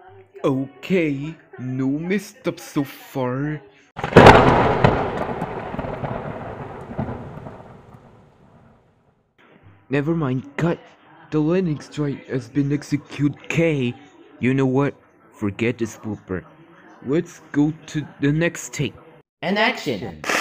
Okay, no messed up so far. Never mind, cut. The landing strike has been executed, K. You know what? Forget this blooper. Let's go to the next take. And action!